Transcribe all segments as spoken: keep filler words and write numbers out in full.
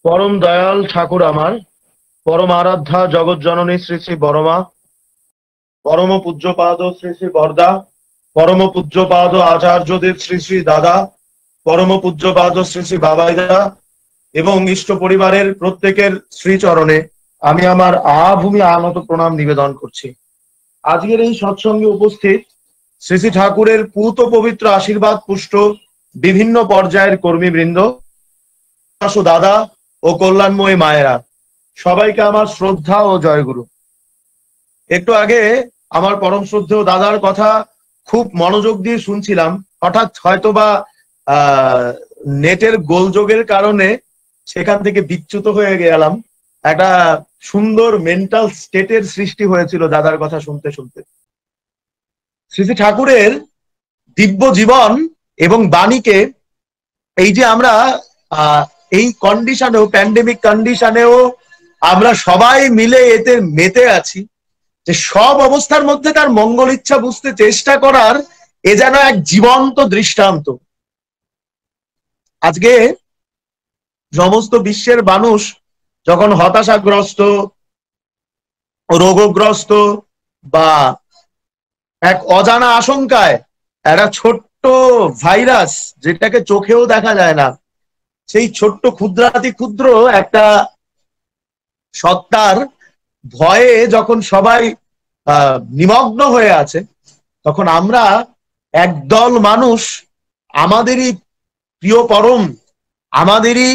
পরম দয়াল ঠাকুর আমার, পরম আরাধ্যা জগৎ জননী শ্রী শ্রী বড়মা, পরম পূজ্যপাদ শ্রী শ্রী বরদা, পরম পূজ্যপাদ আচার্যদেব শ্রী শ্রী দাদা, পরম পূজ্যপাদ শ্রী শ্রী বাবাইদা এবং ইষ্ট পরিবারের প্রত্যেকের শ্রীচরণে আমি আমার আভূমি আনত প্রণাম নিবেদন করছি। আজকের এই সৎসঙ্গে উপস্থিত শ্রী শ্রী ঠাকুরের পূত পবিত্র আশীর্বাদ পুষ্ট বিভিন্ন পর্যায়ের কর্মীবৃন্দ, দাদা ও কল্যাণময়ী মায়েরা, সবাইকে আমার শ্রদ্ধা ও জয়গুরু। একটু আগে আমার পরম শ্রদ্ধেয় দাদার কথা খুব মনোযোগ দিয়ে শুনছিলাম। হঠাৎ হয়তোবা আহ নেটের গোলযোগের কারণে সেখান থেকে বিচ্যুত হয়ে গেলাম। একটা সুন্দর মেন্টাল স্টেটের সৃষ্টি হয়েছিল দাদার কথা শুনতে শুনতে। শ্রী শ্রী ঠাকুরের দিব্য জীবন এবং বাণীকে এই যে আমরা আহ এই কন্ডিশনেও, প্যান্ডেমিক কন্ডিশনেও আমরা সবাই মিলে এতে মেতে আছি যে সব অবস্থার মধ্যে তার মঙ্গল ইচ্ছা বুঝতে চেষ্টা করার এ যেন এক জীবন্ত দৃষ্টান্ত। আজকে সমস্ত বিশ্বের মানুষ যখন হতাশাগ্রস্ত, রোগগ্রস্ত বা এক অজানা আশঙ্কায়, একটা ছোট্ট ভাইরাস যেটাকে চোখেও দেখা যায় না, সেই ছোট্ট ক্ষুদ্রাতি ক্ষুদ্র একটা সত্তার ভয়ে যখন সবাই আহ নিমগ্ন হয়ে আছে, তখন আমরা একদল মানুষ আমাদেরই প্রিয় পরম, আমাদেরই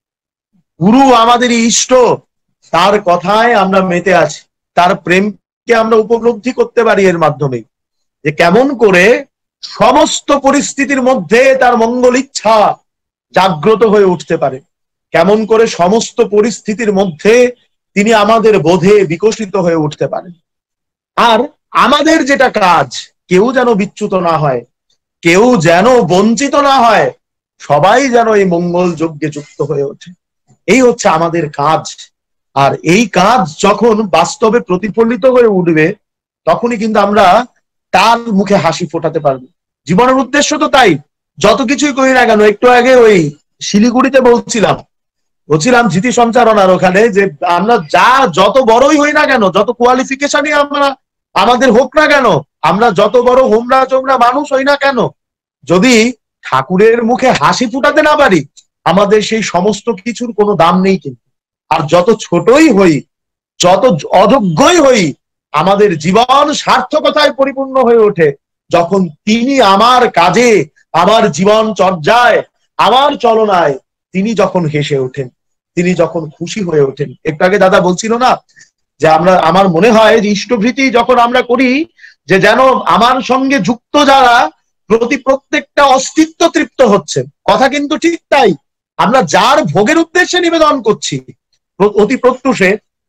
গুরু, আমাদেরই ইষ্ট, তার কথায় আমরা মেতে আছি। তার প্রেমকে আমরা উপলব্ধি করতে পারি এর মাধ্যমে, যে কেমন করে সমস্ত পরিস্থিতির মধ্যে তার মঙ্গল ইচ্ছা জাগ্রত হয়ে উঠতে পারে, কেমন করে সমস্ত পরিস্থিতির মধ্যে তিনি আমাদের বোধে বিকশিত হয়ে উঠতে পারেন। আর আমাদের যেটা কাজ, কেউ যেন বিচ্যুত না হয়, কেউ যেন বঞ্চিত না হয়, সবাই যেন এই মঙ্গল যজ্ঞে যুক্ত হয়ে ওঠে, এই হচ্ছে আমাদের কাজ। আর এই কাজ যখন বাস্তবে প্রতিফলিত হয়ে উঠবে, তখনই কিন্তু আমরা তার মুখে হাসি ফোটাতে পারবো। জীবনের উদ্দেশ্য তো তাই, যত কিছুই করি না কেন। একটু আগে ওই শিলিগুড়িতে বলছিলাম বলছিলাম জিতি সঞ্চারণার ওখানে, যে আমরা যা যত বড়ই হই না কেন, যত কোয়ালিফিকেশনই আমরা আমাদের হোক না কেন, আমরা যত বড় হোমরা চোমরা মানুষ হই না কেন, যদি ঠাকুরের মুখে হাসি ফুটাতে না পারি, আমাদের সেই সমস্ত কিছুর কোনো দাম নেই কিন্তু। আর যত ছোটই হই, যত অযোগ্যই হই, আমাদের জীবন সার্থকতায় পরিপূর্ণ হয়ে ওঠে যখন তিনি আমার কাজে, আমার জীবন চর্যায়, আমার চলনায় তিনি যখন হেসে ওঠেন, তিনি যখন খুশি হয়ে ওঠেন। একটু আগে দাদা বলছিল না যে আমরা, আমার মনে হয় যে ইষ্টভৃতি যখন আমরা করি, যে যেন আমার সঙ্গে যুক্ত যারা প্রতি প্রত্যেকটা অস্তিত্ব তৃপ্ত হচ্ছে। কথা কিন্তু ঠিক তাই। আমরা যার ভোগের উদ্দেশ্যে নিবেদন করছি অতি প্রত্যুষে,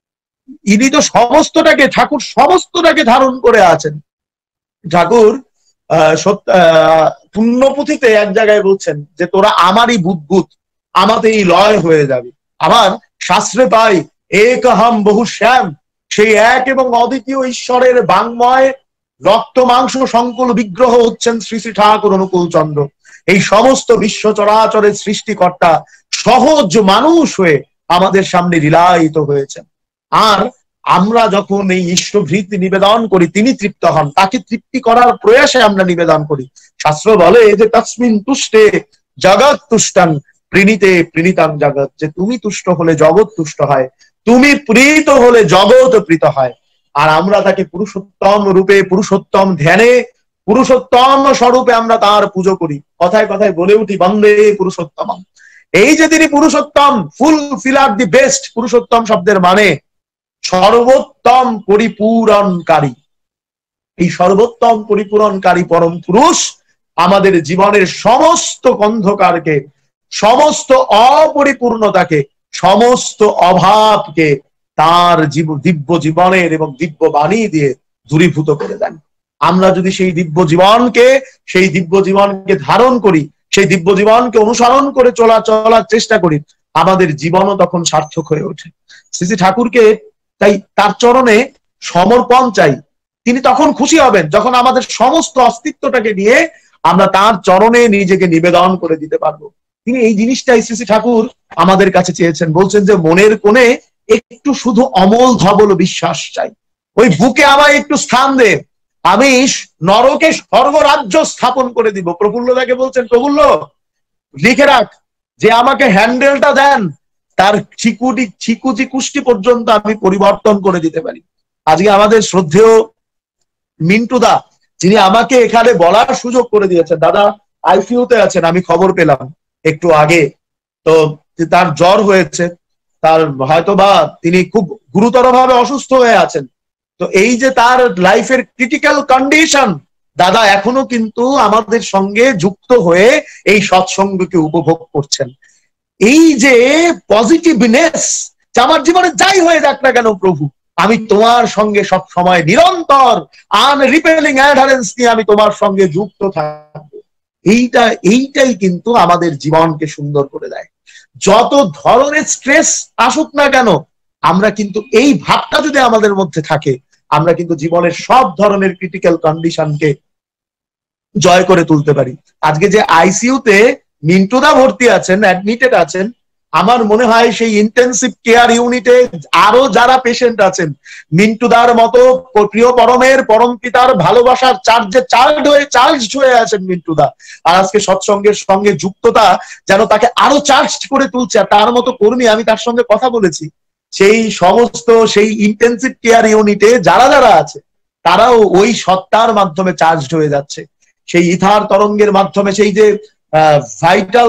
ইনি তো সমস্তটাকে, ঠাকুর সমস্তটাকে ধারণ করে আছেন। ঠাকুর আহ পুণ্যপুঁথিতে এক জায়গায় বলছেন যে তোরা আমারই বুদ্বুদ, আমাতেই লয় হয়ে যাবে। আবার শাস্ত্রে পাই এক হাম বহু শ্যাম, সেই এক এবং অদ্বিতীয় ঈশ্বরের বাংময় রক্ত মাংস সংকুল বিগ্রহ হচ্ছেন শ্রী শ্রী ঠাকুর অনুকূল চন্দ্র। এই সমস্ত বিশ্ব চরাচরের সৃষ্টিকর্তা সহজ মানুষ হয়ে আমাদের সামনে লীলায়িত হয়েছেন। আর আমরা যখন এই ইষ্টভৃতি নিবেদন করি, তিনি তৃপ্ত হন, তাকে তৃপ্তি করার প্রয়াসে আমরা নিবেদন করি। শাস্ত্র বলে যে তস্মিন তুষ্টে জগৎ তুষ্টান প্রীণিতে প্রীণিতাং জগৎ, যে তুমি তুষ্ট হলে জগৎ তুষ্ট হয়, তুমি প্রীত হলে জগৎ প্রীত হয়। আর আমরা তাকে পুরুষোত্তম রূপে, পুরুষোত্তম ধ্যানে, পুরুষোত্তম স্বরূপে আমরা তার পুজো করি। কথায় কথায় বলে উঠি বন্দে পুরুষোত্তম। এই যে তিনি পুরুষোত্তম, ফুল ফিলার দি বেস্ট, পুরুষোত্তম শব্দের মানে সর্বোত্তম পরিপূরণকারী। এই সর্বোত্তম পরিপূরণকারী পরম পুরুষ আমাদের জীবনের সমস্ত অন্ধকারকে, সমস্ত অপরিপূর্ণতাকে, সমস্ত অভাবকে তার দিব্য জীবনের এবং দিব্য বাণী দিয়ে দূরীভূত করে দেন। আমরা যদি সেই দিব্য জীবনকে, সেই দিব্য জীবনকে ধারণ করি, সেই দিব্য জীবনকে অনুসরণ করে চলা চলার চেষ্টা করি, আমাদের জীবনও তখন সার্থক হয়ে ওঠে। শ্রী শ্রী ঠাকুরকে তাই তার চরণে সমর্পণ চাই। তিনি তখন খুশি হবেন যখন আমাদের সমস্ত অস্তিত্বটাকে নিয়ে আমরা তার চরণে নিজেকে নিবেদন করে দিতে পারবো। তিনি এই জিনিসটাই শ্রী শ্রী ঠাকুর আমাদের কাছে চেয়েছেন। বলছেন যে মনের কোণে একটু শুধু অমল ধবল বিশ্বাস চাই, ওই বুকে আমায় একটু স্থান দে, আমি নরকে স্বর্গরাজ্য স্থাপন করে দিব। প্রফুল্লদাকে বলছেন, প্রফুল্ল লিখে রাখ যে আমাকে হ্যান্ডেলটা দেন, তার চিকুটি চিকুচি কুষ্টি পর্যন্ত আমি পরিবর্তন করে দিতে পারি। আজকে আমাদের শ্রদ্ধেয় মিন্টুদা, যিনি আমাকে এখানে বলার সুযোগ করে দিয়েছেন, দাদা আইসিইউতে আছেন, আমি খবর পেলাম একটু আগে, তো তার জ্বর হয়েছে, তার হয়তো বা তিনি খুব গুরুতর ভাবে অসুস্থ হয়ে আছেন। তো এই যে তার লাইফের ক্রিটিক্যাল কন্ডিশন, দাদা এখনো কিন্তু আমাদের সঙ্গে যুক্ত হয়ে এই সৎসঙ্গকে উপভোগ করছেন। এই যে পজিটিভনেস, আমার জীবনে যাই হয়ে যাক না কেন প্রভু, আমি তোমার সঙ্গে সব সময় নিরন্তর আনরিপেলিং অ্যাডহারেন্স নিয়ে আমি তোমার সঙ্গে যুক্ত থাকবো, এইটা এইটাই কিন্তু আমাদের জীবনকে সুন্দর করে দেয়। যত ধরনের স্ট্রেস আসুক না কেন, আমরা কিন্তু এই ভাবটা যদি আমাদের মধ্যে থাকে, আমরা কিন্তু জীবনের সব ধরনের ক্রিটিক্যাল কন্ডিশনকে জয় করে তুলতে পারি। আজকে যে আইসিইউতে মিন্টুদা ভর্তি আছেন, অ্যাডমিটেড আছেন, আমার মনে হয় সেই ইন্টেন্সিভ কেয়ার ইউনিটে আরো যারা পেশেন্ট আছেন, মিন্টুদার মতো প্রিয় পরমের পরম পিতার ভালোবাসার চার্জে চার্জ হয়ে চার্জ হয়ে আছেন মিন্টুদা। আর আজকে সৎসঙ্গের সঙ্গে যুক্ততা যেন তাকে আরো চার্জ করে তুলছে। তার মতো কর্মী, আমি তার সঙ্গে কথা বলেছি, সেই সমস্ত সেই ইন্টেন্সিভ কেয়ার ইউনিটে যারা যারা আছে তারাও ওই সত্তার মাধ্যমে চার্জ হয়ে যাচ্ছে। সেই ইথার তরঙ্গের মাধ্যমে সেই যে ভাইটাল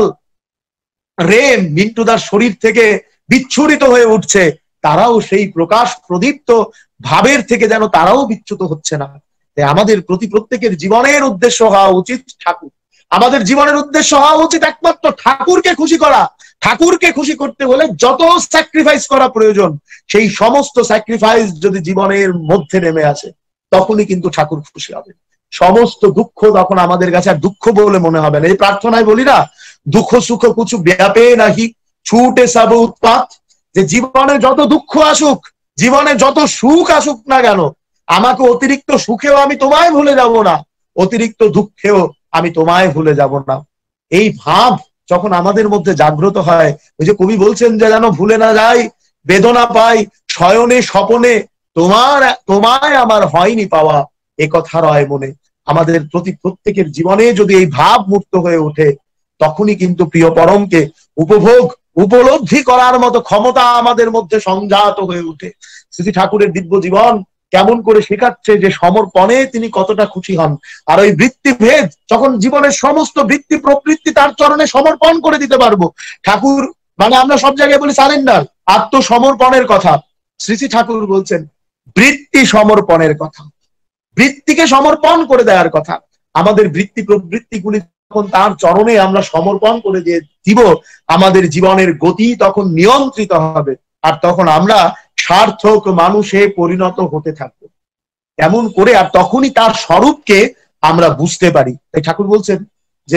রে মিন্টুদার শরীর থেকে বিচ্ছুরিত হয়ে উঠছে, তারাও সেই প্রকাশ প্রদীপ্ত ভাবের থেকে যেন তারাও বিচ্যুত হচ্ছে না। আমাদের প্রতি প্রত্যেকের জীবনের উদ্দেশ্য হওয়া উচিত ঠাকুর। আমাদের জীবনের উদ্দেশ্য হওয়া উচিত একমাত্র ঠাকুরকে খুশি করা। ঠাকুরকে খুশি করতে হলে যত স্যাক্রিফাইস করা প্রয়োজন, সেই সমস্ত স্যাক্রিফাইস যদি জীবনের মধ্যে নেমে আসে, তখনই কিন্তু ঠাকুর খুশি হবে। সমস্ত দুঃখ তখন আমাদের কাছে আর দুঃখ বলে মনে হবে না। এই প্রার্থনায় বলি না, দুঃখ সুখ কিছু ব্যাপে নাহি ছুটে সব উৎপাত, যে জীবনে যত দুঃখ আসুক, জীবনে যত সুখ আসুক না কেন, আমাকে অতিরিক্ত সুখেও আমি তোমায় ভুলে যাব না, অতিরিক্ত দুঃখেও আমি তোমায় ভুলে যাব না। এই ভাব যখন আমাদের মধ্যে জাগ্রত হয়, ওই যে কবি বলছেন যে যেন ভুলে না যাই বেদনা পাই শয়নে স্বপনে, তোমার তোমায় আমার হয়নি পাওয়া এ কথা রয় মনে। আমাদের প্রতি প্রত্যেকের জীবনে যদি এই ভাব মুক্ত হয়ে ওঠে, তখনই কিন্তু প্রিয় পরমকে উপভোগ উপলব্ধি করার মতো ক্ষমতা আমাদের মধ্যে সংজাত হয়ে ওঠে। শ্রী ঠাকুরের দিব্য জীবন কেমন করে শেখাচ্ছে যে সমর্পণে তিনি কতটা খুশি হন। আর ওই বৃত্তিভেদ, যখন জীবনের সমস্ত বৃত্তি প্রবৃত্তি তার চরণে সমর্পণ করে দিতে পারবো, ঠাকুর মানে আমরা সব জায়গায় বলি সারেন্ডার, আত্মসমর্পণের কথা, শ্রী শ্রী ঠাকুর বলছেন বৃত্তি সমর্পণের কথা, বৃত্তিকে সমর্পণ করে দেওয়ার কথা। আমাদের বৃত্তি প্রবৃত্তিগুলি যখন তার চরণে আমরা সমর্পণ করে দিয়ে দিব, আমাদের জীবনের গতি তখন নিয়ন্ত্রিত হবে, আর তখন আমরা সার্থক মানুষে পরিণত হতে থাকবো। এমন করে আর তখনই তার স্বরূপকে আমরা বুঝতে পারি। তাই ঠাকুর বলছেন যে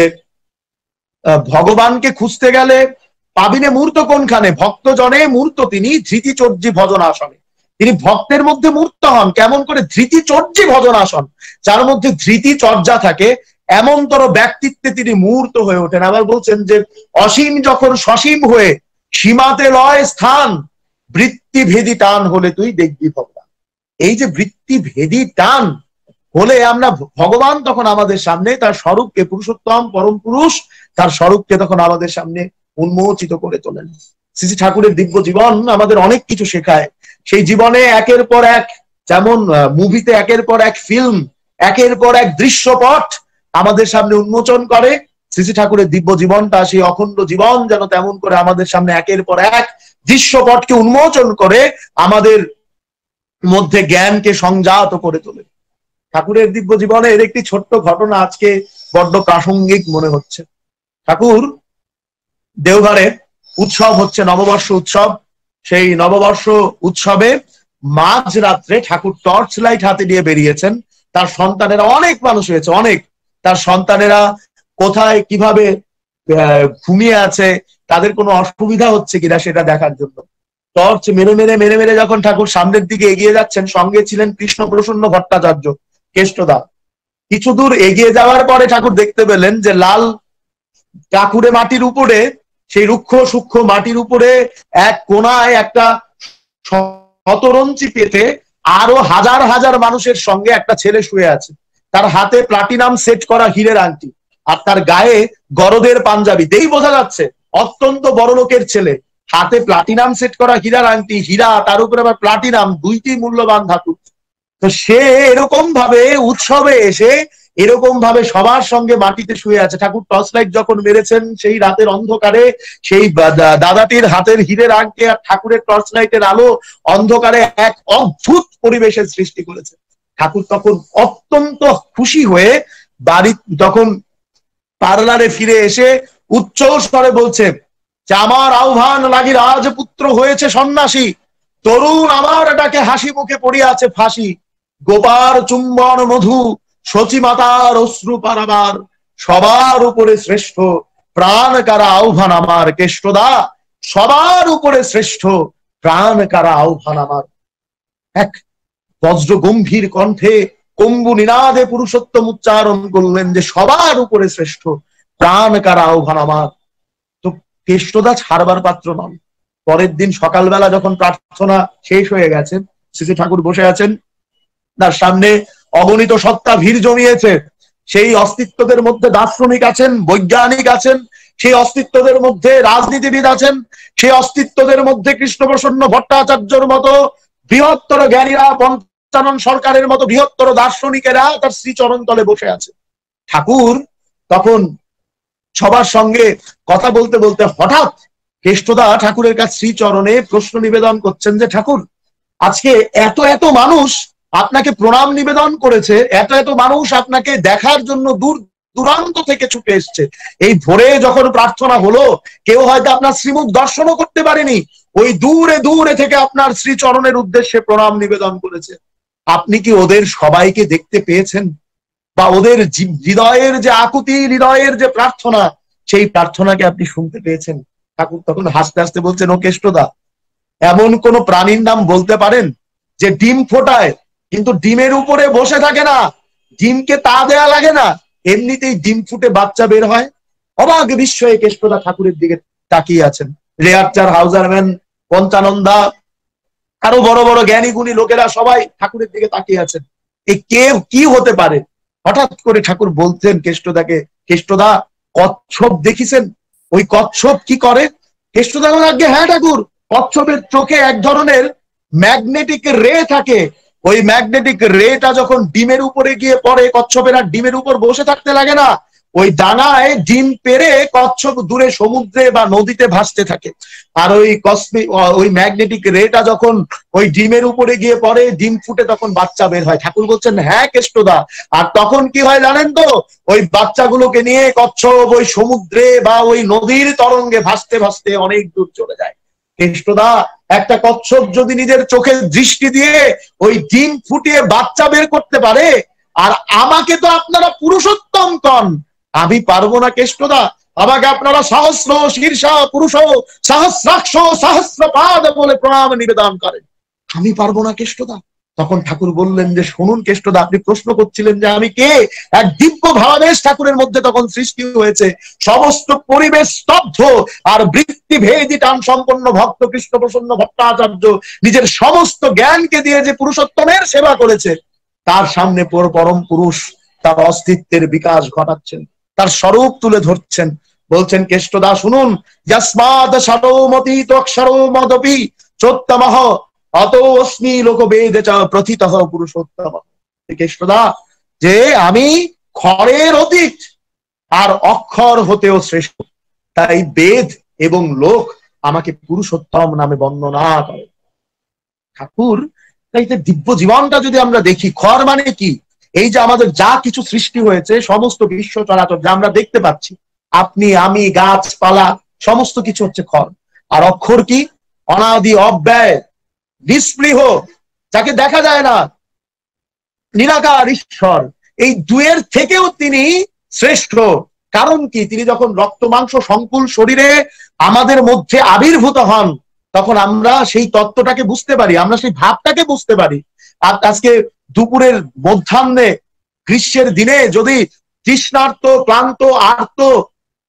ভগবানকে খুঁজতে গেলে পাবিনে মূর্ত কোনখানে, ভক্ত জনে মূর্ত তিনি ধৃতিচর্যি ভজন আসনে। তিনি ভক্তের মধ্যে মূর্ত হন কেমন করে, ধৃতিচর্যি ভজন আসন, যার মধ্যে ধৃতি চর্যা থাকে, এমনতর ব্যক্তিত্বে তিনি মূর্ত হয়ে ওঠেন। আবার বলছেন যে অসীম যখন সসীম হয়ে সীমাতে লয় স্থান, বৃত্তিভেদী টান হলে তুই দেখবি ভগবান। এই যে বৃত্তিভেদী টান হলে আমরা ভগবান তখন আমাদের সামনে তার স্বরূপকে, পুরুষোত্তম পরম পুরুষ তার স্বরূপকে তখন আমাদের সামনে উন্মোচিত করে তোলেন। শ্রী শ্রী ঠাকুরের দিব্য জীবন আমাদের অনেক কিছু শেখায়। সেই জীবনে একের পর এক, যেমন মুভিতে একের পর এক ফিল্ম, একের পর এক দৃশ্যপট আমাদের সামনে উন্মোচন করে, শ্রী শ্রী ঠাকুরের দিব্য জীবনটা সেই অখণ্ড জীবন যেন তেমন করে আমাদের সামনে একের পর এক দৃশ্যপটকে উন্মোচন করে আমাদের মধ্যে জ্ঞানকে সংজাত করে তোলে। ঠাকুরের দিব্য জীবনের একটি ছোট্ট ঘটনা আজকে বড্ড প্রাসঙ্গিক মনে হচ্ছে। ঠাকুর দেওঘরে উৎসব হচ্ছে, নববর্ষ উৎসব। সেই নববর্ষ উৎসবে মাঝ রাত্রে ঠাকুর টর্চ লাইট হাতে নিয়ে বেরিয়েছেন। তার সন্তানেরা, অনেক মানুষ হয়েছে, অনেক, তার সন্তানেরা কোথায় কিভাবে ঘুমিয়ে আছে, তাদের কোনো অসুবিধা হচ্ছে কিনা সেটা দেখার জন্য টর্চ মেরে মেরে মেরে মেরে যখন ঠাকুর সামনের দিকে এগিয়ে যাচ্ছেন, সঙ্গে ছিলেন কৃষ্ণ প্রসন্ন ভট্টাচার্য কেষ্টদা। কিছু দূর এগিয়ে যাওয়ার পরে ঠাকুর দেখতে পেলেন যে লাল কাকুরে মাটির উপরে, সেই রুক্ষ সূক্ষ্ম মাটির উপরে এক কোনায় একটা শতরঞ্চি পেতে আরো হাজার হাজার মানুষের সঙ্গে একটা ছেলে শুয়ে আছে। তার হাতে প্লাটিনাম সেট করা হীরের আংটি, আর তার গায়ে গরদের পাঞ্জাবি। দেই বোঝা যাচ্ছে অত্যন্ত বড় লোকের ছেলে, হাতে প্লাটিনাম সেট করা হীরার আংটি, হীরা তার উপরে আবার প্লাটিনাম, দুইটি মূল্যবান ধাতু। তো সে এরকম ভাবে উৎসবে এসে এরকম ভাবে সবার সঙ্গে মাটিতে শুয়ে আছে। ঠাকুর টর্চ লাইট যখন মেরেছেন সেই রাতের অন্ধকারে, সেই দাদাটির হাতের হীরের আংটি আর ঠাকুরের টর্চ লাইটের আলো অন্ধকারে এক অদ্ভুত পরিবেশের সৃষ্টি করেছে। ঠাকুর তখন অত্যন্ত খুশি হয়ে বাড়ি তখন পার্লারে ফিরে এসে উচ্চ স্বরে বলছে যে আমার আহ্বান লাগি রাজপুত্র হয়েছে সন্ন্যাসী, তরুণ আমার ডাকে হাসি মুখে পড়িয়া আছে ফাঁসি, গোপার চুম্বন মধু সচী মাতার অশ্রু পারাবার, সবার উপরে শ্রেষ্ঠ প্রাণ কারা আহ্বান আমার, কেষ্টদা সবার উপরে শ্রেষ্ঠ প্রাণ কারা আহ্বান আমার। এক বজ্র গম্ভীর কণ্ঠে কম্বু নিনাদে পুরুষোত্তম উচ্চারণ করলেন যে সবার উপরে শ্রেষ্ঠ প্রাণ কারা আহ্বান আমার। তো কেষ্টদা ছাড়বার পাত্র নন। পরের দিন সকালবেলা যখন প্রার্থনা শেষ হয়ে গেছে, শ্রী ঠাকুর বসে আছেন, তার সামনে অগণিত সত্তা ভিড় জমিয়েছে। সেই অস্তিত্বদের মধ্যে দার্শনিক আছেন, বৈজ্ঞানিক আছেন, সেই অস্তিত্বদের মধ্যে রাজনীতিবিদ আছেন, সেই অস্তিত্বদের মধ্যে কৃষ্ণপ্রসন্ন ভট্টাচার্যর মতো বৃহত্তর জ্ঞানীরা, পঞ্চানন সরকারের মতো বৃহত্তর দার্শনিকেরা তার শ্রীচরণ তলে বসে আছে। ঠাকুর তখন সবার সঙ্গে কথা বলতে বলতে হঠাৎ কেষ্টদা ঠাকুরের কাছে শ্রীচরণে প্রশ্ন নিবেদন করছেন যে ঠাকুর, আজকে এত এত মানুষ আপনাকে প্রণাম নিবেদন করেছে, এত এত মানুষ আপনাকে দেখার জন্য দূর দূরান্ত থেকে ছুটে এসছে। এই ভোরে যখন প্রার্থনা হলো, কেউ হয়তো আপনার শ্রীমুখ দর্শনও করতে পারেনি, ওই দূরে দূরে থেকে আপনার শ্রীচরণের উদ্দেশ্যে প্রণাম নিবেদন করেছে। আপনি কি ওদের সবাইকে দেখতে পেয়েছেন? বা ওদের হৃদয়ের যে আকুতি, হৃদয়ের যে প্রার্থনা, সেই প্রার্থনাকে আপনি শুনতে পেয়েছেন? ঠাকুর তখন হাসতে হাসতে বলছেন, ও কেষ্টদা, এমন কোন প্রাণীর নাম বলতে পারেন যে ডিম ফোটায় কিন্তু ডিমের উপরে বসে থাকে না, ডিমকে তা দেয়া লাগে না, এমনিতেই ডিম ফুটে বাচ্চা বের হয়? অবাক বিস্ময়ে কেষ্টদা ঠাকুরের দিকে তাকিয়ে আছেন। রেয়ারচার, হাউজারম্যান, পঞ্চানন্দা, আরো বড় বড় জ্ঞানী গুণী লোকেরা সবাই ঠাকুরের দিকে তাকিয়ে আছেন। এই কে কি হতে পারে? হঠাৎ করে ঠাকুর বলছেন কেষ্টদাকে, কেষ্টদা কচ্ছপ দেখিছেন? ওই কচ্ছপ কি করে? কেষ্টদা বলে, আগে হ্যাঁ ঠাকুর, কচ্ছপের চোখে এক ধরনের ম্যাগনেটিক রে থাকে, ওই ম্যাগনেটিক রেটা যখন ডিমের উপরে গিয়ে পড়ে, কচ্ছপের আর ডিমের উপর বসে থাকতে লাগে না, ওই ডানায় ডিম পেরে কচ্ছপ দূরে সমুদ্রে বা নদীতে ভাসতে থাকে। আর ওই কসমিক ওই ম্যাগনেটিক রেটা যখন ওই ডিমের উপরে গিয়ে পড়ে, ডিম ফুটে তখন বাচ্চা বের হয়। ঠাকুর বলছেন, হ্যাঁ কেষ্টদা, আর তখন কি হয় জানেন তো? ওই বাচ্চাগুলোকে নিয়ে কচ্ছপ ওই সমুদ্রে বা ওই নদীর তরঙ্গে ভাসতে ভাসতে অনেক দূর চলে যায়। কেষ্টদা, একটা কচ্ছপ যদি নিজের চোখের দৃষ্টি দিয়ে ওই ডিম ফুটিয়ে বাচ্চা বের করতে পারে, আর আমাকে তো আপনারা পুরুষোত্তম কন, আমি পারবো না কেষ্টদা? আমাকে আপনারা সহস্র শীর্ষা পুরুষ সহস্রাক্ষ সহস্রপাদ বলে প্রণাম নিবেদন করেন, আমি পারবো না কেষ্টদা। তখন ঠাকুর বললেন যে, শুনুন কেষ্টদা, আপনি প্রশ্ন করছিলেন যে আমি কে? এক দিব্য ভাবাবেশ ঠাকুরের মধ্যে তখন সৃষ্টি হয়েছে। সমস্ত পরিবেশ স্তব্ধ, আর বৃত্তি ভেদি টান সম্পন্ন ভক্ত কৃষ্ণপ্রসন্ন ভট্টাচার্য নিজের সমস্ত জ্ঞানকে দিয়ে যে পুরুষোত্তমের সেবা করেছে, তার সামনে পরম পুরুষ তার অস্তিত্বের বিকাশ ঘটাচ্ছেন, তার স্বরূপ তুলে ধরছেন। বলছেন, কেষ্টদা শুনুন, যস্মাৎ সরোমতীত অক্ষরোমদপি চোত্তমঃ অতো অস্মি লোকবেদে চ প্রথিতঃ পুরুষোত্তম। কেষ্টদা, যে আমি ক্ষরের অতীত আর অক্ষর হতেও শ্রেষ্ঠ, তাই বেদ এবং লোক আমাকে পুরুষোত্তম নামে বন্দনা করে। ঠাকুর তাই দিব্য জীবনটা যদি আমরা দেখি, খর মানে কি? এই যে আমাদের যা কিছু সৃষ্টি হয়েছে, সমস্ত বিশ্ব চরাচর যা আমরা দেখতে পাচ্ছি, আপনি আমি গাছপালা সমস্ত কিছু হচ্ছে খর। আর অক্ষর কি? অনাদি অব্যয় নিস্পৃহ, যাকে দেখা যায় না, নিরাকার ঈশ্বর। এই দুয়ের থেকেও তিনি শ্রেষ্ঠ। কারণ কি? তিনি যখন রক্ত মাংস সংকুল শরীরে আমাদের মধ্যে আবির্ভূত হন, তখন আমরা সেই তত্ত্বটাকে বুঝতে পারি, আমরা সেই ভাবটাকে বুঝতে পারি। আর আজকে দুপুরের মধ্যাহ্নে গ্রীষ্মের দিনে যদি তৃষ্ণার্ত, ক্লান্ত, আর্ত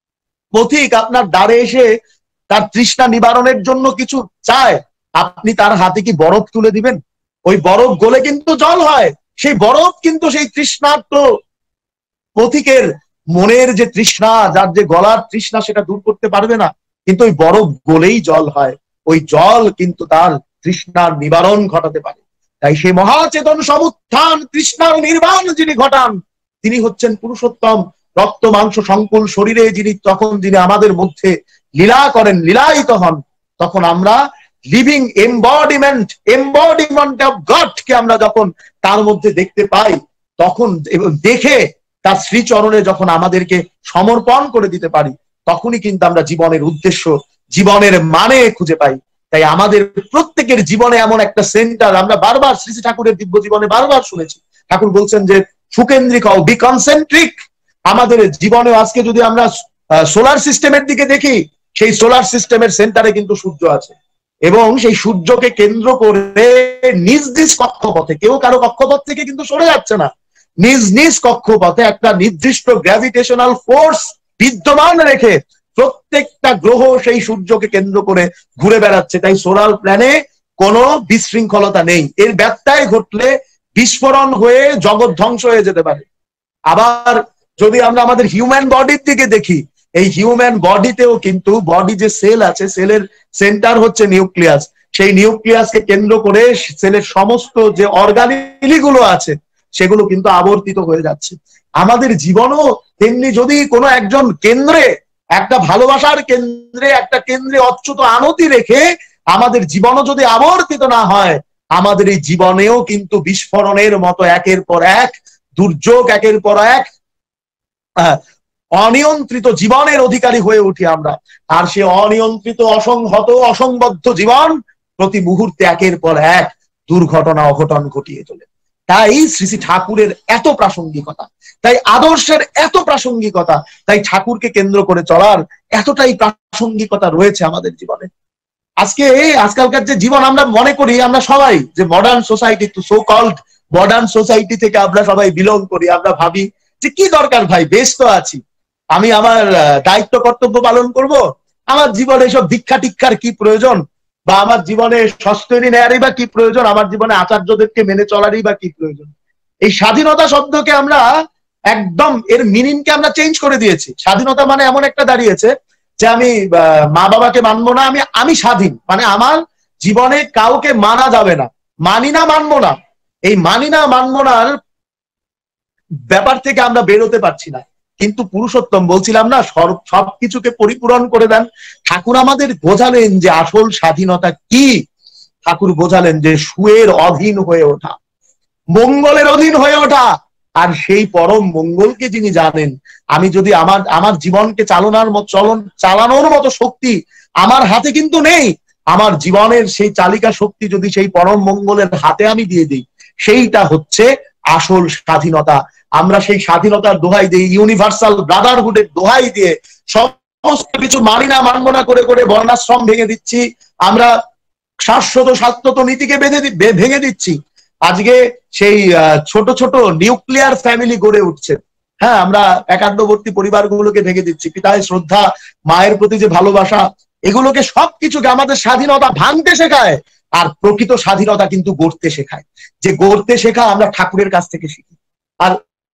পথিক আপনার দ্বারে এসে তার তৃষ্ণা নিবারণের জন্য কিছু চায়, আপনি তার হাতে কি বরফ তুলে দিবেন? ওই বরফ গলে কিন্তু জল হয়। সেই বরফ কিন্তু সেই তৃষ্ণার্ত পথিকের মনের যে তৃষ্ণা, যার যে গলার তৃষ্ণা, সেটা দূর করতে পারবে না। কিন্তু ওই বরফ গলেই জল হয়, ওই জল কিন্তু তার তৃষ্ণার নিবারণ ঘটাতে পারে। তাই সেই মহাচেতন সমুত্থান, তৃষ্ণার নির্বাণ যিনি ঘটান, তিনি হচ্ছেন পুরুষোত্তম। রক্ত মাংস সংকুল শরীরে যিনি তখন যিনি আমাদের মধ্যে লীলা করেন, লীলায়িত হন, তখন আমরা living embodiment embodiment of God কে আমরা যখন তার মধ্যে দেখতে পাই, তখন দেখে তার শ্রীচরণে যখন আমাদেরকে সমর্পণ করে দিতে পারি, তখনই কিন্তু আমরা জীবনের উদ্দেশ্য, জীবনের মানে খুঁজে পাই। তাই আমাদের প্রত্যেকের জীবনে এমন একটা সেন্টার আমরা বারবার শ্রী শ্রী ঠাকুরের দিব্য জীবনে বারবার শুনেছি। ঠাকুর বলছেন যে সুকেন্দ্রিক হও, বি কনসেন্ট্রিক। আমাদের জীবনে আজকে যদি আমরা সোলার সিস্টেমের দিকে দেখি, সেই সোলার সিস্টেমের সেন্টারে কিন্তু সূর্য আছে, এবং সেই সূর্যকে কেন্দ্র করে নিজ নিজ কক্ষপথে, কেউ কারো কক্ষপথ থেকে কিন্তু সরে যাচ্ছে না, নিজ নিজ কক্ষপথে একটা নির্দিষ্ট গ্র্যাভিটেশনাল ফোর্স বিদ্যমান রেখে প্রত্যেকটা গ্রহ সেই সূর্যকে কেন্দ্র করে ঘুরে বেড়াচ্ছে। তাই সোলার প্ল্যানে কোনো বিশৃঙ্খলতা নেই। এর ব্যত্যয় ঘটলে বিস্ফোরণ হয়ে জগৎ ধ্বংস হয়ে যেতে পারে। আবার যদি আমরা আমাদের হিউম্যান বডির দিকে দেখি, এই হিউম্যান বডিতেও কিন্তু বডি যে সেল আছে, সেলের সেন্টার হচ্ছে নিউক্লিয়াস। সেই নিউক্লিয়াসকে কেন্দ্র করে সেলের সমস্ত যে অর্গানিলি গুলো আছে, সেগুলো কিন্তু আবর্তিত হয়ে যাচ্ছে। আমাদের জীবনও তেমনি, যদি কোনো একজন কেন্দ্রে, একটা ভালোবাসার কেন্দ্রে, একটা কেন্দ্রে অচ্যুত আনতি রেখে আমাদের জীবনও যদি আবর্তিত না হয়, আমাদের এই জীবনেও কিন্তু বিস্ফোরণের মতো একের পর এক দুর্যোগ, একের পর এক অনিয়ন্ত্রিত জীবনের অধিকারী হয়ে উঠি আমরা। আর সে অনিয়ন্ত্রিত, অসংহত, অসংবদ্ধ জীবন প্রতি মুহূর্তে একের পর এক দুর্ঘটনা, অঘটন ঘটিয়ে চলে। তাই শ্রী শ্রী ঠাকুরের এত প্রাসঙ্গিকতা, তাই আদর্শের এত প্রাসঙ্গিকতা, তাই ঠাকুরকে কেন্দ্র করে চলার এতটাই প্রাসঙ্গিকতা রয়েছে আমাদের জীবনে। আজকে আজকালকার যে জীবন, আমরা মনে করি আমরা সবাই যে modern society, so called modern society থেকে আমরা সবাই বিলং করি। আমরা ভাবি যে কি দরকার ভাই, বেশ তো আছি, আমি আমার দায়িত্ব কর্তব্য পালন করব, আমার জীবনে এসব দীক্ষা টিক্ষার কি প্রয়োজন, বা আমার জীবনে সস্তনী নেয়ারই বা কি প্রয়োজন, আমার জীবনে আচার্যদেরকে মেনে চলারই বা কি প্রয়োজন। এই স্বাধীনতা শব্দকে আমরা একদম, এর মিনিংকে আমরা চেঞ্জ করে দিয়েছি। স্বাধীনতা মানে এমন একটা দাঁড়িয়েছে যে আমি মা বাবাকে মানবো না, আমি আমি স্বাধীন, মানে আমার জীবনে কাউকে মানা যাবে না, মানি না মানবো না। এই মানি না মানবো না ব্যাপার থেকে আমরা বেরোতে পারছি না। কিন্তু পুরুষোত্তম, বলছিলাম না, সবকিছুকে পরিপূরণ করে দেন। ঠাকুর আমাদের বোঝালেন যে আসল স্বাধীনতা কি। ঠাকুর বোঝালেন যে সুয়ের অধীন হয়ে ওঠা, মঙ্গলের অধীন হয়ে ওঠা। আর সেই পরম মঙ্গলকে যিনি জানেন, আমি যদি আমার আমার জীবনকে চালনার মতো চলন চালানোর মতো শক্তি আমার হাতে কিন্তু নেই, আমার জীবনের সেই চালিকা শক্তি যদি সেই পরম মঙ্গলের হাতে আমি দিয়ে দিই, সেইটা হচ্ছে আসল স্বাধীনতা। আমরা সেই স্বাধীনতার দোহাই দিই, ইউনিভার্সাল ব্রাদারহুডের দোহাই দিয়ে সমস্ত কিছু মানি না মানবো না করে করে বর্ণাশ্রম ভেঙে দিচ্ছি, আমরা শাশ্বত শাশ্বত নীতিকে বেঁধে ভেঙে দিচ্ছি। আজকে সেই ছোট ছোট নিউক্লিয়ার ফ্যামিলি গড়ে উঠছে। হ্যাঁ, আমরা একান্নবর্তী পরিবারগুলোকে ভেঙে দিচ্ছি। পিতায় শ্রদ্ধা, মায়ের প্রতি যে ভালোবাসা, এগুলোকে সবকিছুকে আমাদের স্বাধীনতা ভাঙতে শেখায়। আর প্রকৃত স্বাধীনতা কিন্তু গড়তে শেখায়। যে গড়তে শেখা আমরা ঠাকুরের কাছ থেকে শিখি। আর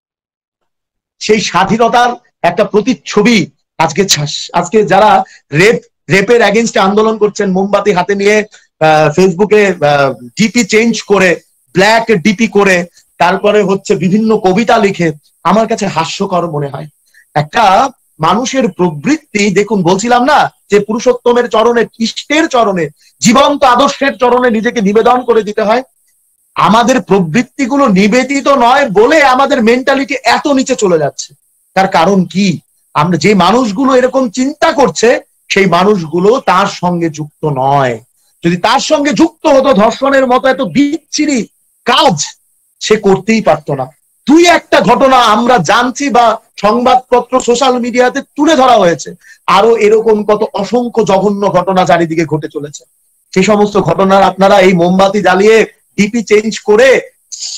সেই স্বাধীনতার একটা প্রতিচ্ছবি আজকে আজকে যারা রেপ রেপের এগেইনস্টে আন্দোলন করছেন, মোমবাতি হাতে নিয়ে ফেসবুকে ডিপি চেঞ্জ করে, ব্ল্যাক ডিপি করে, তারপরে হচ্ছে বিভিন্ন কবিতা লিখে, আমার কাছে হাস্যকর মনে হয়। একটা মানুষের প্রবৃত্তি দেখুন, বলছিলাম না যে পুরুষোত্তমের চরণে, ইষ্টের চরণে, জীবন্ত আদর্শের চরণে নিজেকে নিবেদন করে দিতে হয়। আমাদের প্রবৃত্তিগুলো নিবেদিত নয় বলে আমাদের মেন্টালিটি এত নিচে চলে যাচ্ছে। তার কারণ কি? আমরা যে মানুষগুলো এরকম চিন্তা করছে, সেই মানুষগুলো তার সঙ্গে যুক্ত নয়। যদি তার সঙ্গে যুক্ত হতো, ধর্ষণের মতো এত বিচ্ছিরি কাজ সে করতেই পারতো না। দুই একটা ঘটনা আমরা জানছি বা সংবাদপত্র, সোশ্যাল মিডিয়াতে তুলে ধরা হয়েছে, আরো এরকম কত অসংখ্য জঘন্য ঘটনা চারিদিকে ঘটে চলেছে। সেই সমস্ত ঘটনার আপনারা এই মোমবাতি জ্বালিয়ে, ডিপি চেঞ্জ করে,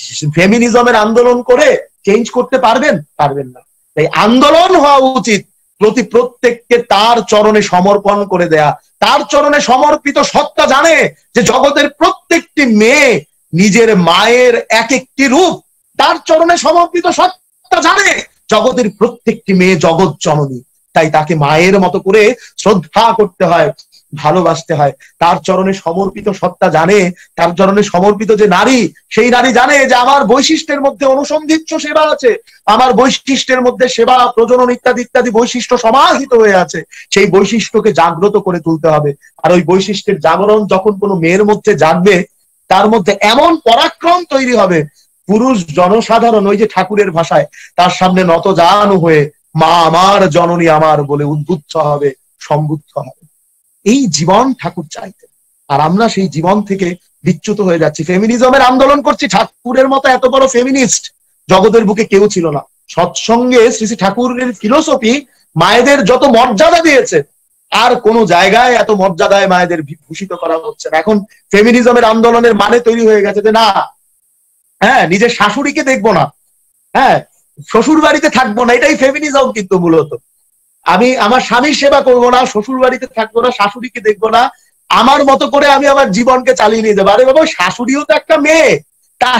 ফেমিনিজমের আন্দোলন করে চেঞ্জ করতে পারবেন? পারবেন না। তাই আন্দোলন হওয়া উচিত প্রতি প্রত্যেককে তার চরণে সমর্পণ করে দেয়া। তার চরণে সমর্পিত সত্তা জানে যে জগতের প্রত্যেকটি মেয়ে নিজের মায়ের এক একটি রূপ। তার চরণে সমর্পিত সত্তা জানে জগতের প্রত্যেকটি মেয়ে জগৎ জননী, তাই তাকে মায়ের মতো করে শ্রদ্ধা করতে হয়, ভালোবাসতে হয়। তার চরণে সমর্পিত সত্তা জানে, তার চরণে সমর্পিত যে নারী, সেই নারী জানে যে আমার বৈশিষ্ট্যের মধ্যে অনুসন্ধিৎস সেবা আছে, আমার বৈশিষ্ট্যের মধ্যে সেবা, প্রজনন ইত্যাদি ইত্যাদি বৈশিষ্ট্য সমাহিত হয়ে আছে। সেই বৈশিষ্ট্যকে জাগ্রত করে তুলতে হবে। আর ওই বৈশিষ্ট্যের জাগরণ যখন কোনো মেয়ের মধ্যে জাগবে, তার মধ্যে এমন পরাক্রম তৈরি হবে, পুরুষ জনসাধারণ ওই যে ঠাকুরের ভাষায় তার সামনে নত জানু হয়ে মা আমার, জননী আমার বলে উদ্বুদ্ধ হবে, সম্বুদ্ধ হবে। এই জীবন ঠাকুর চাইতেন, আর আমরা সেই জীবন থেকে বিচ্যুত হয়ে যাচ্ছি। ফেমিনিজমের আন্দোলন করছি, ঠাকুরের মতো এত বড় ফেমিনিস্ট জগতের বুকে কেউ ছিল না। সৎসঙ্গে শ্রী শ্রী ঠাকুরের ফিলোসফি মায়েদের যত মর্যাদা দিয়েছে, আর কোন জায়গায় এত মর্যাদায় মায়েদের ভূষিত করা হচ্ছে না। এখন ফেমিনিজমের আন্দোলনের মানে তৈরি হয়ে গেছে যে না, হ্যাঁ, নিজের শাশুড়িকে দেখবো না, হ্যাঁ, শ্বশুর বাড়িতে থাকবো না, এটাই ফেমিনিজম। কিন্তু মূলত আমি আমার স্বামীর সেবা করবো না, শ্বশুর বাড়িতে থাকবো না, শাশুড়িকে দেখবো না, আমার মতো করে আমি আমার জীবনকে চালিয়ে নিয়ে যাবো। আরে বাবা, শাশুড়িও তো একটা মেয়ে, তার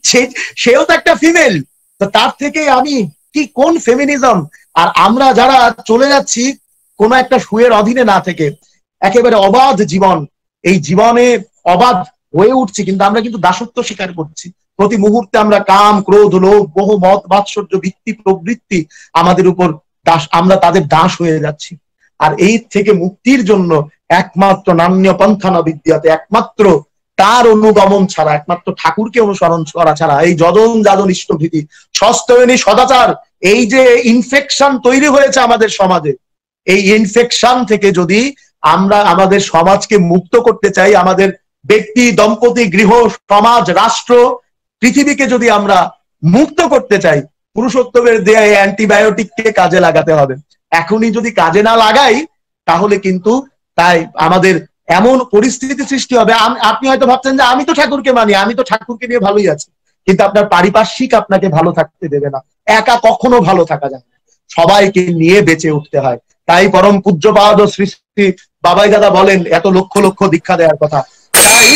সেও তো একটা ফিমেল, তো তার থেকে আমি কি কোন ফেমিনিজম? আর আমরা যারা চলে যাচ্ছি কোন একটা সুয়ের অধীনে না থেকে একেবারে অবাধ জীবন, এই জীবনে অবাধ হয়ে উঠছি, কিন্তু আমরা কিন্তু দাসত্ব স্বীকার করছি। প্রতি মুহূর্তে আমরা কাম, ক্রোধ, লোভ, মোহ, মত, মাৎসর্য, বৃত্তি, প্রবৃত্তি আমাদের উপর দাস, আমরা তাদের দাস হয়ে যাচ্ছি। আর এই থেকে মুক্তির জন্য একমাত্র নান্য পন্থানা বিদ্যাতে, একমাত্র তার অনুগমন ছাড়া, একমাত্র ঠাকুরকে অনুসরণ করা ছাড়া, এই যদন যাদন ইষ্টভীতি, সস্তয়নী সদাচার, এই যে ইনফেকশন তৈরি হয়েছে আমাদের সমাজে, এই ইনফেকশন থেকে যদি আমরা আমাদের সমাজকে মুক্ত করতে চাই, আমাদের ব্যক্তি, দম্পতি, গৃহ, সমাজ, রাষ্ট্র, পৃথিবীকে যদি আমরা মুক্ত করতে চাই, পুরুষোত্তমের দেয়া এই অ্যান্টিবায়োটিককে কাজে লাগাতে হবে। এখনই যদি কাজে না লাগাই, তাহলে কিন্তু তাই আমাদের এমন পরিস্থিতি সৃষ্টি হবে। আপনি হয়তো ভাবছেন যে আমি তো ঠাকুরকে মানি, আমি তো ঠাকুরকে নিয়ে ভালোই আছি, কিন্তু আপনার পারিপার্শ্বিক আপনাকে ভালো থাকতে দেবে না। একা কখনো ভালো থাকা যায় না, সবাইকে নিয়ে বেঁচে উঠতে হয়। তাই পরম পূজ্যপাদ শ্রী শ্রী বাবাই দাদা বলেন এত লক্ষ লক্ষ দীক্ষা দেওয়ার কথা, তাই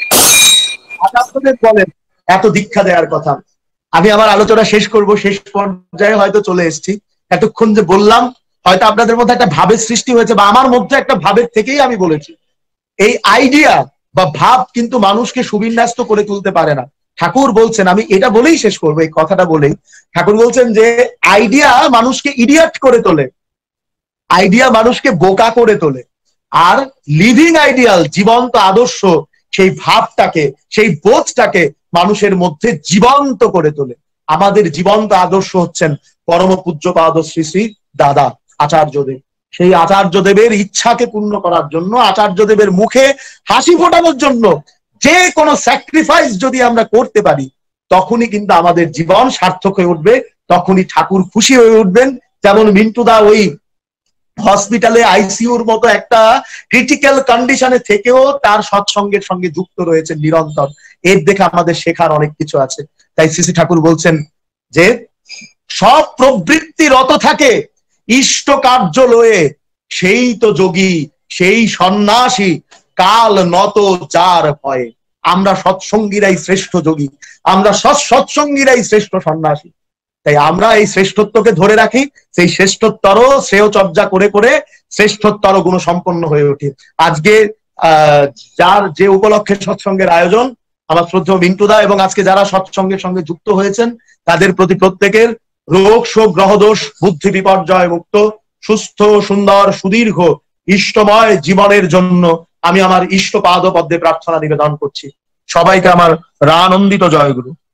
আচার্যদেব বলেন এত দীক্ষা দেওয়ার কথা। আমি আমার আলোচনা শেষ করব, শেষ পর্যায়ে হয়তো চলে এসেছি। এতক্ষণ যে বললাম, হয়তো আপনাদের মধ্যে একটা ভাবের সৃষ্টি হয়েছে, বা আমার মধ্যে একটা ভাবের থেকেই আমি বলেছি। এই আইডিয়া বা ভাব কিন্তু মানুষকে সুবিন্যস্ত করে তুলতে পারে না। ঠাকুর বলছেন, আমি এটা বলেই শেষ করবো, এই কথাটা বলেই, ঠাকুর বলছেন যে আইডিয়া মানুষকে ইডিয়ট করে তোলে, আইডিয়া মানুষকে বোকা করে তোলে, আর লিভিং আইডিয়াল, জীবন্ত আদর্শ, সেই ভাবটাকে, সেই বোধটাকে মানুষের মধ্যে জীবন্ত করে তোলে। আমাদের জীবন্ত আদর্শ হচ্ছেন পরম পূজ্যপাদ শ্রী শ্রী দাদা আচার্যদেব। সেই আচার্যদেবের ইচ্ছাকে পূর্ণ করার জন্য, আচার্যদেবের মুখে হাসি ফোটানোর জন্য যে কোনো স্যাক্রিফাইস যদি আমরা করতে পারি, তখনই কিন্তু আমাদের জীবন সার্থক হয়ে উঠবে, তখনই ঠাকুর খুশি হয়ে উঠবেন। যেমন মিন্টুদা ওই হসপিটালে আইসিইউর মতো একটা ক্রিটিক্যাল কন্ডিশনে থেকেও তার সৎসঙ্গের সঙ্গে যুক্ত রয়েছে নিরন্তর। এর দেখে আমাদের শেখার অনেক কিছু আছে। তাই শ্রী শ্রী ঠাকুর বলছেন যে সব প্রবৃত্তি রত থাকে ইষ্ট কার্য লয়ে, সেই তো যোগী, সেই সন্ন্যাসী, কাল নত যার ভয়ে। আমরা সৎসঙ্গীরাই শ্রেষ্ঠ যোগী, আমরা সৎ সৎসঙ্গীরাই শ্রেষ্ঠ সন্ন্যাসী। তাই আমরা এই শ্রেষ্ঠত্বকে ধরে রাখি, সেই শ্রেষ্ঠত্তর শ্রেয় চর্চা করে করে শ্রেষ্ঠত্তর গুণ সম্পন্ন হয়ে উঠি। আজকে আহ যার যে উপলক্ষে সৎসঙ্গের আয়োজন, আমার শ্রদ্ধেয় মিন্টুদা এবং আজকে যারা সৎসঙ্গের সঙ্গে যুক্ত হয়েছেন, তাদের প্রতি প্রত্যেকের রোগ শোক গ্রহদোষ বুদ্ধি বিপর্যয় মুক্ত সুস্থ সুন্দর সুদীর্ঘ ইষ্টময় জীবনের জন্য আমি আমার ইষ্ট পাদ পদ্মে প্রার্থনা নিবেদন করছি। সবাইকে আমার রানন্দিত জয়গুরু।